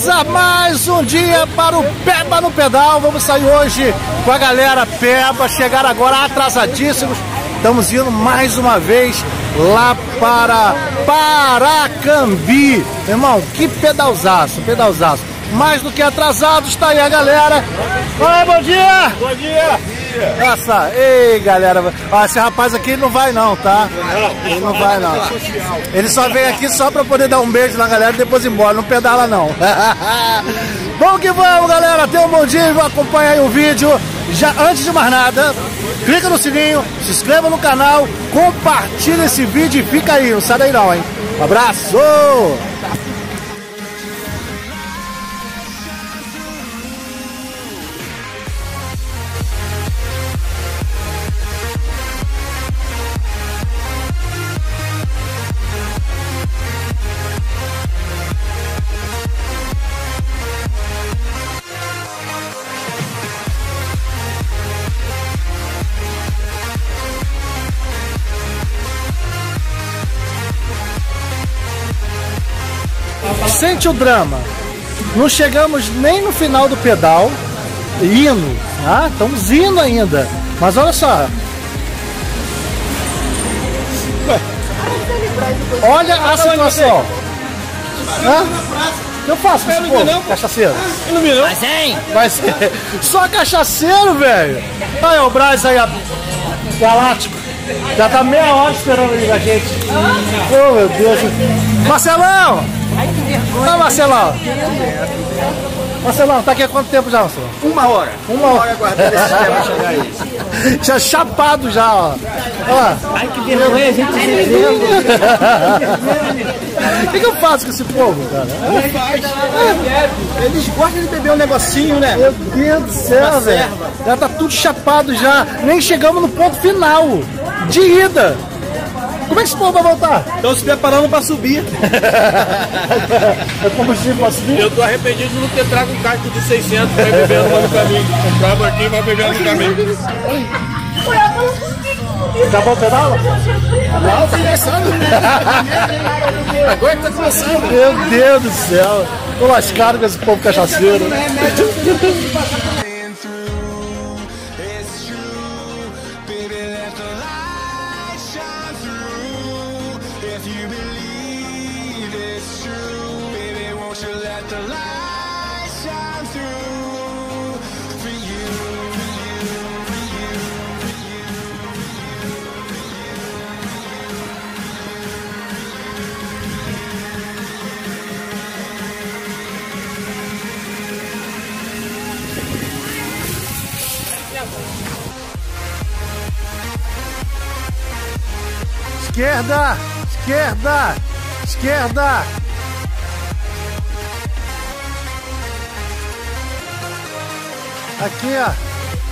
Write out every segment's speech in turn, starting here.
Beleza? Mais um dia para o Peba no Pedal. Vamos sair hoje com a galera Peba. Chegaram agora atrasadíssimos. Estamos indo mais uma vez lá para Paracambi. Irmão, que pedalzaço, pedalzaço. Mais do que atrasados, tá aí a galera. Oi, bom dia! Bom dia! Nossa, ei galera, ó, esse rapaz aqui não vai não, tá? Ele não vai não. Ele só veio aqui só pra poder dar um beijo na galera e depois ir embora, não pedala não. Vamos que vamos, galera, tenham um bom dia, acompanha aí o vídeo. Já antes de mais nada, clica no sininho, se inscreva no canal, compartilha esse vídeo e fica aí, não sai daí não, hein? Um abraço! Sente o drama. Não chegamos nem no final do pedal. Indo. Ah, estamos indo ainda. Mas olha só. Olha a situação. Hã? O que eu faço com esse povo? Cachaceiro? Vai sim! Vai ser. Só cachaceiro, velho. Aí, o Braz aí, galáctico. Já tá meia hora esperando a gente. Oh, meu Deus. Marcelão! Ai, que vergonha. Ah, Marcelão! Marcelão, tá aqui há quanto tempo já, Marcelão? Uma hora. Uma hora aguardando esse sistema chegar aí. Já chapado já, ó. Ó. Ai, que vergonha, a gente bebendo. O que eu faço com esse povo, cara? Não faz. Eles gostam de beber um negocinho, né? Meu Deus do céu, velho. Já tá tudo chapado já. Nem chegamos no ponto final de ida. Como é que esse povo vai voltar? Estão se preparando para subir. É combustível pra subir? Eu tô arrependido de não ter trago um casco de 600 para beber no caminho. Comprava aqui e vai beber no caminho. Acabou o pedal? Não, tá começando. Agora que tá começando. Meu Deus do céu. Tô lascado com esse povo cachaceiro. Esquerda! Esquerda! Esquerda! Aqui, ó.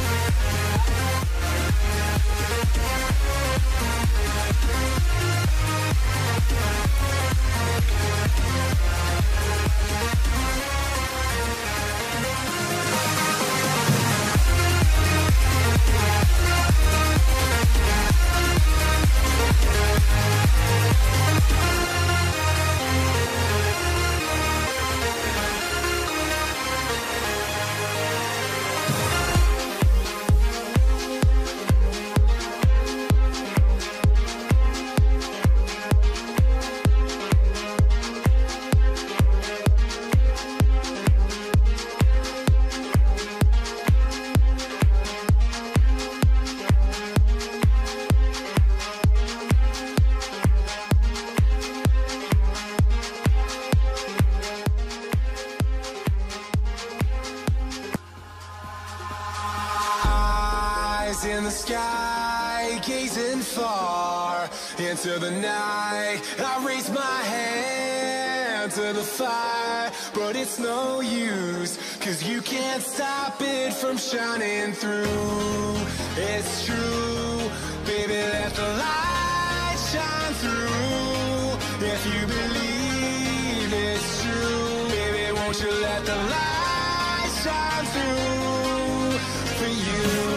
In the sky, gazing far into the night, I raise my hand to the fire, but it's no use, 'cause you can't stop it from shining through. It's true, baby, let the light shine through. If you believe it's true, baby, won't you let the light shine through for you.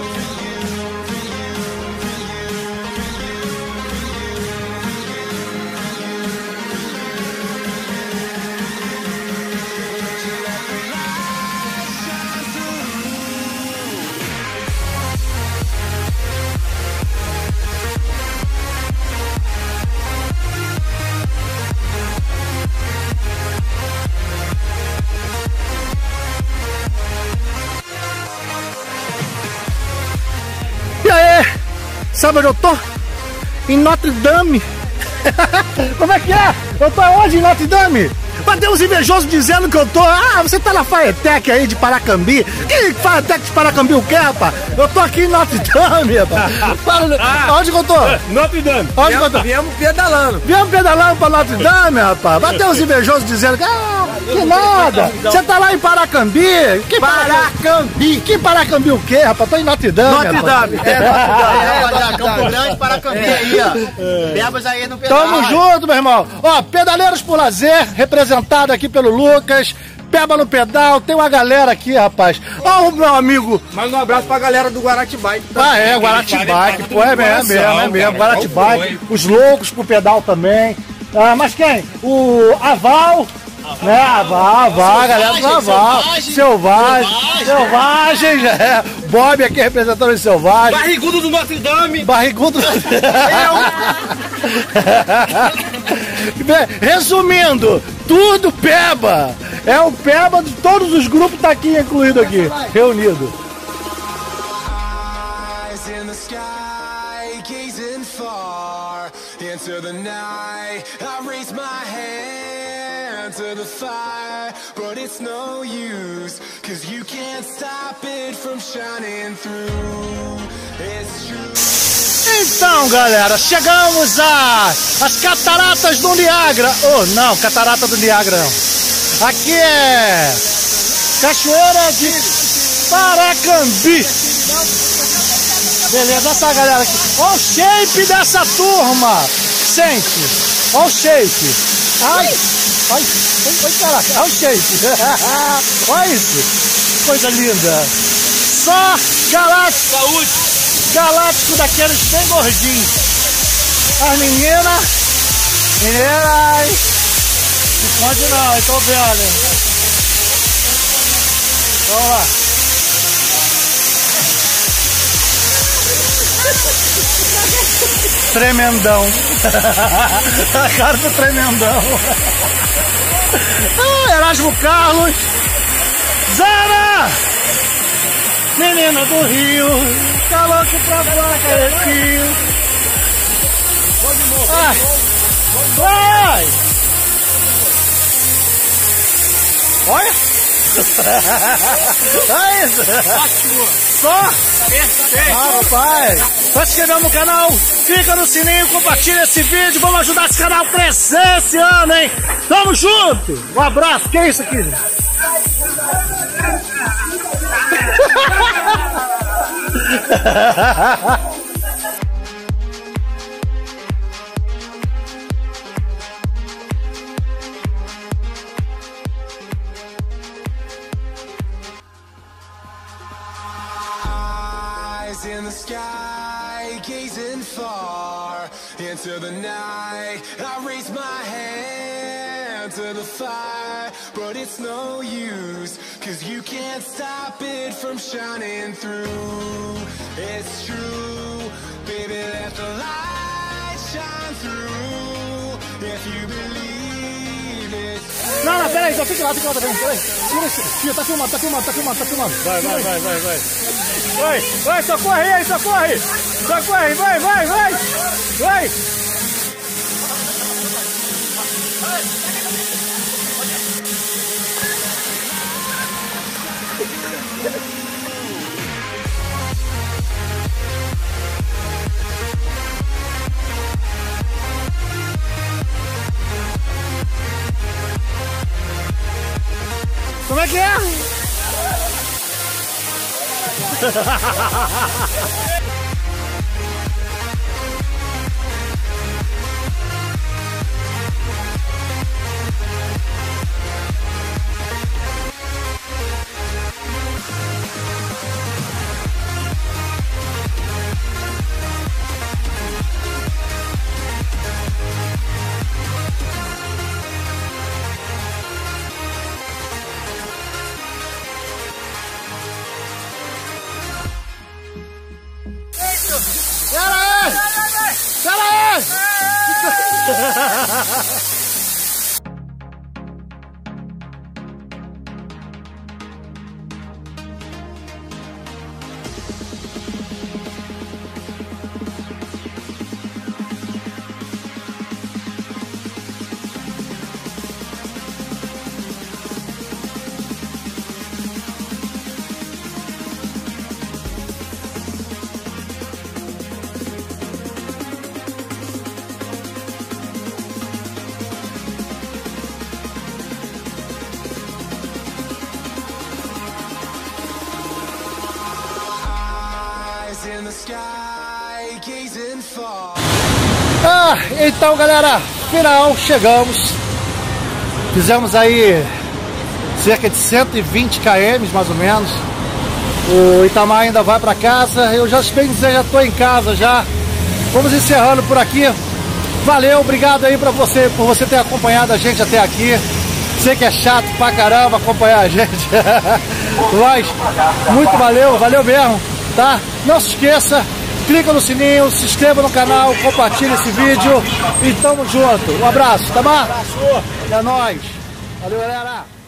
Sabe onde eu tô? Em Notre Dame. Como é que é? Eu tô onde em Notre Dame? Mas tem uns invejosos dizendo que eu tô... Ah, você tá na Faetec aí de Paracambi. Que Faetec de Paracambi o quê, rapaz? Eu tô aqui em Notre Dame, rapaz. Onde que eu tô? Notre Dame. Onde que eu tô? Viemos pedalando. Viemos pedalando pra Notre Dame, rapaz. Mas tem uns invejosos dizendo que... Ah, que nada. Você tá lá em Paracambi. Que Paracambi? Que Paracambi o quê, rapaz? Tô em Notre Dame, Notre Dame. rapaz. É, Campo Grande, Paracambi aí, ó. Bebas aí no pedal. Tamo junto, meu irmão. Ó, Pedaleiros por Lazer, representado aqui pelo Lucas. Peba no pedal, tem uma galera aqui, rapaz. Ó, o meu amigo. Mais um abraço pra galera do Guaratibike. Ah, é, Guaratibike, pô, é mesmo. Guaratibike, os loucos pro pedal também. Ah, mas quem? O Aval. Né, Aval, galera do Aval. Selvagem, é. Bob aqui representando os Selvagens. Barrigudo do Notre Dame. Barrigudo. Resumindo, tudo Peba. É o Peba de todos os grupos, tá aqui incluído aqui, reunido. Eyes in the sky, gazing far into the night. I raise my hand to the fire, but it's no use, 'cause you can't stop it from shining through. It's true. Então, galera, chegamos às Cataratas do Niágara. Oh, não, Catarata do Niágara não. Aqui é Cachoeira de Paracambi. Beleza, essa galera aqui. Olha o shape dessa turma. Sente. Olha o shape. Ai, caraca. Olha o shape. Olha isso. Coisa linda. Só galáctico. Saúde. Galáctico daqueles bem gordinhos. As meninas. Pode não, eu tô vendo. Vamos lá. Tremendão. A cara do tremendão. Ah, Erasmo Carlos. Zara! Menina do Rio. Tá louco pra fora, Rio. Vai! Olha! É isso! Ótimo! Só! Perfeito! Ah, rapaz! Tá se inscrevendo no canal, clica no sininho, compartilha esse vídeo, vamos ajudar esse canal a crescer esse ano, hein? Tamo junto! Um abraço! Que é isso aqui? In the sky, gazing far into the night. I raise my hand to the fire, but it's no use, 'cause you can't stop it from shining through. It's true, baby, let the light shine through. If you believe it. Não, peraí, já fica lá também, peraí. Tira, tá filmando. Vai, socorre aí, socorre, vai. Como é que é? sky, gazing far. Ah, então galera, final, chegamos. Fizemos aí cerca de 120 km mais ou menos. O Itamar ainda vai para casa. Eu já, bem dizer, já estou em casa já. Vamos encerrando por aqui. Valeu, obrigado aí por você ter acompanhado a gente até aqui. Sei que é chato pra caramba acompanhar a gente. Mas muito valeu, valeu mesmo, tá? Não se esqueça, clica no sininho, se inscreva no canal, compartilha esse vídeo e tamo junto. Um abraço, tá bom? É nóis. Valeu, galera.